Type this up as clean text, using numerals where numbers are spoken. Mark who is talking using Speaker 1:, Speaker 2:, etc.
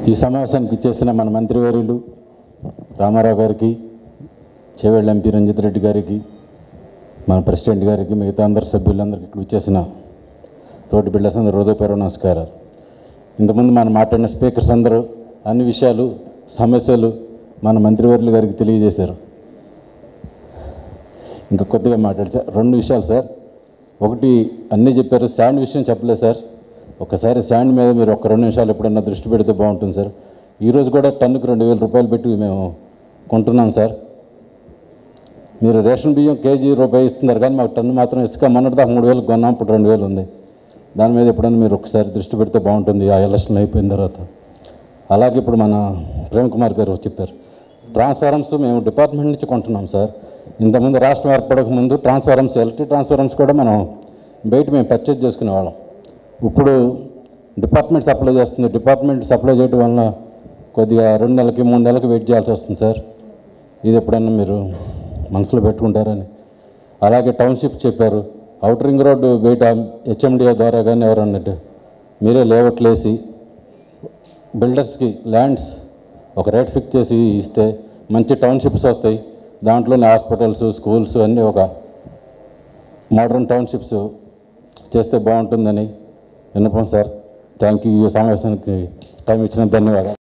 Speaker 1: ఈ సమావేశానికి ఇచ్చేసిన మన మంత్రివర్యులు రామారావు గారికి, చేవేళ్ళ ఎంపీ రంజిత్ రెడ్డి గారికి, మన ప్రెసిడెంట్ గారికి, మిగతా అందరు సభ్యులందరికీ ఇక్కడ ఇచ్చేసిన తోటి బిడ్డస్ అందరూ హృదయపూర్వక నమస్కారాలు. ఇంతకుముందు మనం మాట్లాడిన స్పీకర్స్ అందరూ అన్ని విషయాలు, సమస్యలు మన మంత్రివర్యులు గారికి తెలియజేశారు. ఇంకా కొద్దిగా మాట్లాడితే 2 విషయాలు సార్. ఒకటి అన్నీ చెప్పారు, శాండ్ విషయం చెప్పలేదు సార్. ఒకసారి శాండ్ మీద మీరు ఒక 2 నిమిషాలు ఎప్పుడన్నా దృష్టి పెడితే బాగుంటుంది సార్. ఈరోజు కూడా టన్నుకు 2,000 రూపాయలు పెట్టి మేము కొంటున్నాం సార్. మీరు రేషన్ బియ్యం కేజీ రూపాయి ఇస్తున్నారు, కానీ మాకు టన్ను మాత్రం ఇసుక మొన్నటిదాకా 3,000 కొన్నాం, ఇప్పుడు 2,000 ఉంది. దాని మీద ఎప్పుడన్నా మీరు ఒకసారి దృష్టి పెడితే బాగుంటుంది ఆ ఎలక్షన్ అయిపోయిన తర్వాత. అలాగే ఇప్పుడు మన ప్రేమ్ కుమార్ గారు చెప్పారు, ట్రాన్స్ఫార్మర్స్ మేము డిపార్ట్మెంట్ నుంచి కొంటున్నాం సార్. ఇంతకుముందు రాష్ట్రం ఏర్పడక ముందు ట్రాన్స్ఫార్మర్స్, ఎలక్ట్రిక్ ట్రాన్స్ఫార్మర్స్ కూడా మనం బయట మేము పర్చేజ్ చేసుకునేవాళ్ళం. ఇప్పుడు డిపార్ట్మెంట్ సప్లై చేస్తుంది. డిపార్ట్మెంట్ సప్లై చేయడం వలన కొద్దిగా 2 నెలలకి 3 నెలలకి వెయిట్ చేయాల్సి వస్తుంది సార్. ఇది ఎప్పుడన్నా మీరు మనసులో పెట్టుకుంటారని. అలాగే టౌన్షిప్ చెప్పారు, అవుటర్ రింగ్ రోడ్డు బయట హెచ్ఎండిఏ ద్వారా కానీ ఎవరన్నట్టు మీరే లేఅవుట్లు వేసి బిల్డర్స్కి ల్యాండ్స్ ఒక రేట్ ఫిక్స్ చేసి ఇస్తే మంచి టౌన్షిప్స్ వస్తాయి. దాంట్లోనే హాస్పిటల్స్, స్కూల్స్ అన్నీ ఒక మోడర్న్ టౌన్షిప్స్ చేస్తే బాగుంటుందని విన్నపం సార్. Thank you. ఈ సమావేశానికి టైం ఇచ్చిన ధన్యవాదాలు.